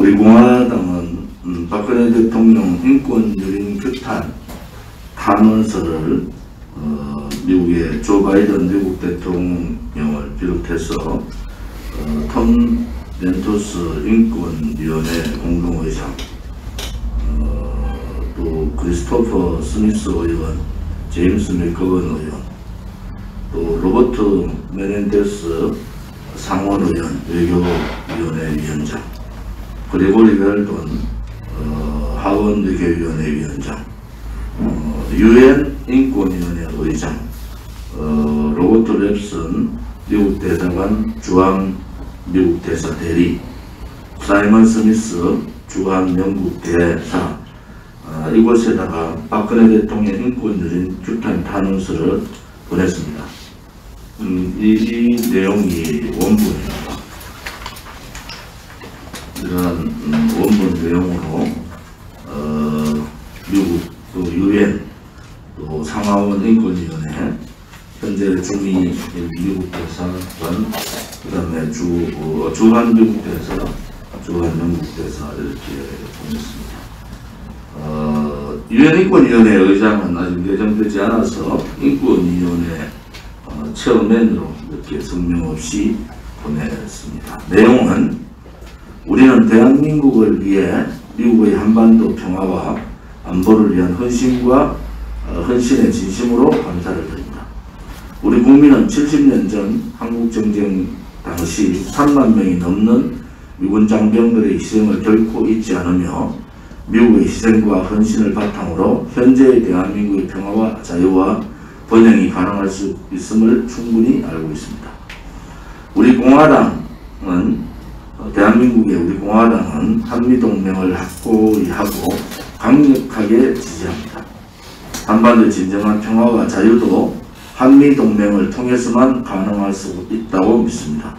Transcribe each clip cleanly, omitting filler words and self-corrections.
우리 공화당은 박근혜 대통령 인권 유린 규탄 탄원서를 미국의 조 바이든 미국 대통령을 비롯해서 톰 렌토스 인권위원회 공동의장, 또 크리스토퍼 스미스 의원, 제임스 밀커건 의원, 또 로버트 메넨데스 상원의원, 외교위원회 위원장, 그리고리 웰던 하원 외교위원회 위원장, UN 인권위원회 의장, 로버트 랩슨 미국 대사관 주한 미국 대사 대리, 사이먼 스미스 주한 영국 대사, 이곳에다가 박근혜 대통령 인권 유린 규탄 탄원서를 보냈습니다. 이 내용이 원본입니다. 이러한 원본 내용으로 미국 또 UN 또 상하원 인권위원회, 현재 중미 미국 대사관, 그 다음에 주한 미국 대사, 주한 영국 대사 이렇게 보냈습니다. UN 인권위원회 의장은 아직 내정되지 않아서 인권위원회 체어맨으로 이렇게 성명 없이 보냈습니다. 내용은 우리는 대한민국을 위해 미국의 한반도 평화와 안보를 위한 헌신의 진심으로 감사를 드립니다. 우리 국민은 70년 전 한국전쟁 당시 3만 명이 넘는 미군 장병들의 희생을 결코 잊지 않으며 미국의 희생과 헌신을 바탕으로 현재의 대한민국의 평화와 자유와 번영이 가능할 수 있음을 충분히 알고 있습니다. 대한민국의 우리 공화당은 한미동맹을 확고히 하고 강력하게 지지합니다. 한반도의 진정한 평화와 자유도 한미동맹을 통해서만 가능할 수 있다고 믿습니다.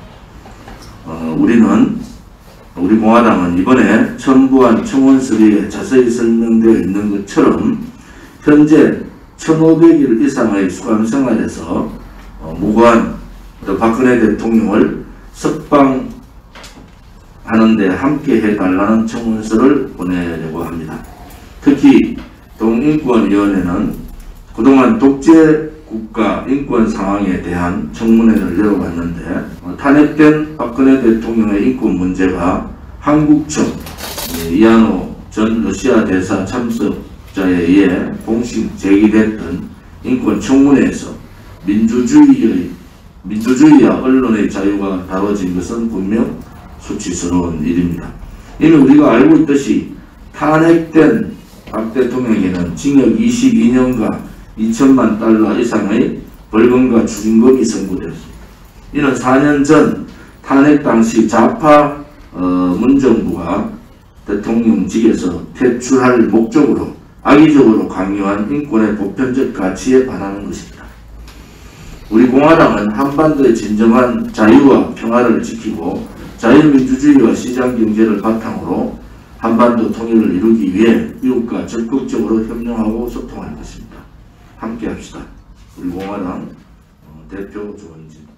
우리 공화당은 이번에 첨부한 청원서리에 자세히 설명되어 있는 것처럼 현재 1500일 이상의 수감생활에서 무고한 박근혜 대통령을 석방하는 데 함께 해달라는 청원서를 보내려고 합니다. 특히 동인권위원회는 그동안 독재 국가 인권 상황에 대한 청문회를 열어봤는데 탄핵된 박근혜 대통령의 인권 문제가 한국청 이한호 전 러시아 대사 참석자에 의해 공식 제기됐던 인권 청문회에서 민주주의와 언론의 자유가 다뤄진 것은 분명 수치스러운 일입니다. 이미 우리가 알고 있듯이 탄핵된 박 대통령에게는 징역 22년과 2천만 달러 이상의 벌금과 추징금이 선고되었습니다. 이는 4년 전 탄핵 당시 좌파 문정부가 대통령직에서 퇴출할 목적으로 악의적으로 강요한 인권의 보편적 가치에 반하는 것입니다. 우리 공화당은 한반도의 진정한 자유와 평화를 지키고 자유민주주의와 시장경제를 바탕으로 한반도 통일을 이루기 위해 미국과 적극적으로 협력하고 소통할 것입니다. 함께 합시다. 우리 공화당 대표 조원진.